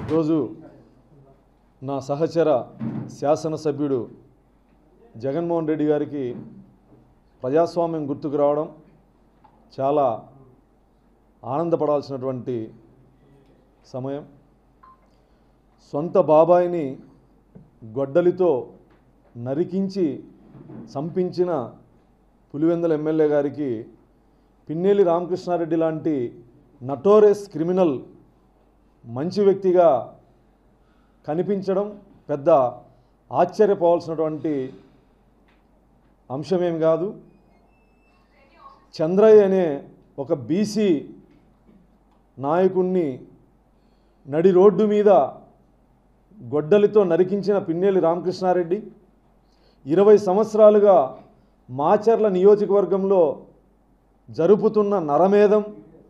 ఈరోజు నా సహచర శాసనసభ్యుడు జగన్మోహన్ రెడ్డి గారికి ప్రజాస్వామ్యం గుర్తుకు రావడం చాలా ఆనందపడాల్సినటువంటి సమయం. సొంత బాబాయిని గొడ్డలితో నరికించి చంపించిన పులివెందుల ఎమ్మెల్యే గారికి పిన్నెల్లి రామకృష్ణారెడ్డి లాంటి నటోరియస్ క్రిమినల్ మంచి వ్యక్తిగా కనిపించడం పెద్ద ఆశ్చర్యపోవాల్సినటువంటి అంశమేం కాదు. చంద్రయ్య అనే ఒక బీసీ నాయకుణ్ణి నడి రోడ్డు మీద గొడ్డలితో నరికించిన పిన్నెల్లి రామకృష్ణారెడ్డి 20 సంవత్సరాలుగా మాచర్ల నియోజకవర్గంలో జరుపుతున్న నరమేధం,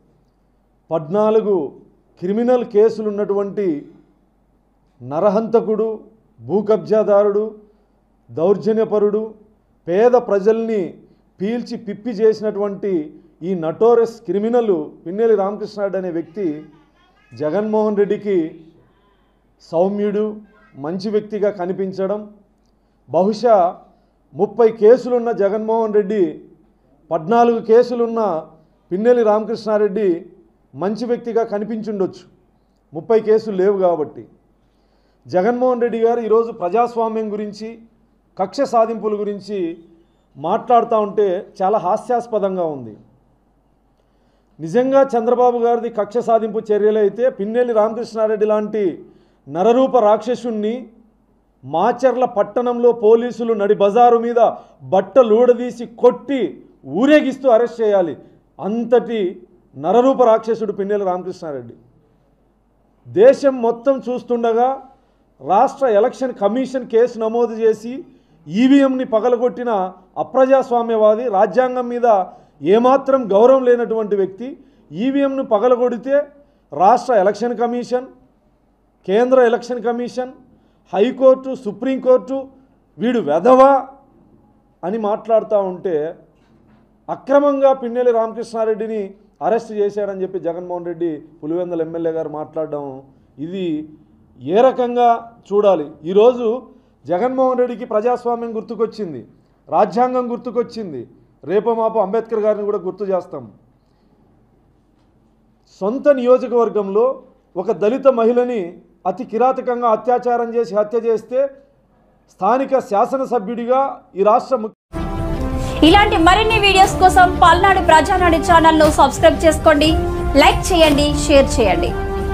14 క్రిమినల్ కేసులు ఉన్నటువంటి నరహంతకుడు, భూకబ్జాదారుడు, దౌర్జన్యపరుడు, పేద ప్రజల్ని పీల్చి పిప్పి చేసినటువంటి ఈ నటోరియస్ క్రిమినల్ పిన్నెల్లి రామకృష్ణారెడ్డి అనే వ్యక్తి జగన్మోహన్ రెడ్డికి సౌమ్యుడు, మంచి వ్యక్తిగా కనిపించడం, బహుశా 30 కేసులున్న జగన్మోహన్ రెడ్డి 14 కేసులున్న పిన్నెల్లి రామకృష్ణారెడ్డి మంచి వ్యక్తిగా కనిపించుండొచ్చు. 30 కేసులు లేవు కాబట్టి. జగన్మోహన్ రెడ్డి గారు ఈరోజు ప్రజాస్వామ్యం గురించి, కక్ష సాధింపుల గురించి మాట్లాడుతూ ఉంటే చాలా హాస్యాస్పదంగా ఉంది. నిజంగా చంద్రబాబు గారిది కక్ష సాధింపు చర్యలు అయితే పిన్నెల్లి రామకృష్ణారెడ్డి లాంటి నరరూప రాక్షసుణ్ణి మాచర్ల పట్టణంలో పోలీసులు నడి బజారు మీద బట్టలూడదీసి కొట్టి ఊరేగిస్తూ అరెస్ట్ చేయాలి. అంతటి నరరూప రాక్షసుడు పిన్నెల్లి రామకృష్ణారెడ్డి. దేశం మొత్తం చూస్తుండగా రాష్ట్ర ఎలక్షన్ కమిషన్ కేసు నమోదు చేసి ఈవీఎంని పగలగొట్టిన అప్రజాస్వామ్యవాది, రాజ్యాంగం మీద ఏమాత్రం గౌరవం లేనటువంటి వ్యక్తి ఈవీఎంను పగలగొడితే రాష్ట్ర ఎలక్షన్ కమిషన్, కేంద్ర ఎలక్షన్ కమిషన్, హైకోర్టు, సుప్రీంకోర్టు వీడు వెధవా అని మాట్లాడుతూ ఉంటే అక్రమంగా పిన్నెల్లి రామకృష్ణారెడ్డిని అరెస్ట్ చేశాడని చెప్పి జగన్మోహన్ రెడ్డి పులివెందుల ఎమ్మెల్యే గారు మాట్లాడడం, ఇది ఏ రకంగా చూడాలి? ఈరోజు జగన్మోహన్ రెడ్డికి ప్రజాస్వామ్యం గుర్తుకొచ్చింది, రాజ్యాంగం గుర్తుకొచ్చింది, రేపో మాపో అంబేద్కర్ గారిని కూడా గుర్తు చేస్తాం. సొంత నియోజకవర్గంలో ఒక దళిత మహిళని అతి కిరాతకంగా అత్యాచారం చేసి హత్య చేస్తే స్థానిక శాసనసభ్యుడిగా ఈ రాష్ట్ర ఇలాంటి మరిన్ని వీడియోస్ కోసం పల్నాడు ప్రజానాడు ఛానల్ ను సబ్స్క్రైబ్ చేసుకోండి, లైక్ చేయండి, షేర్ చేయండి.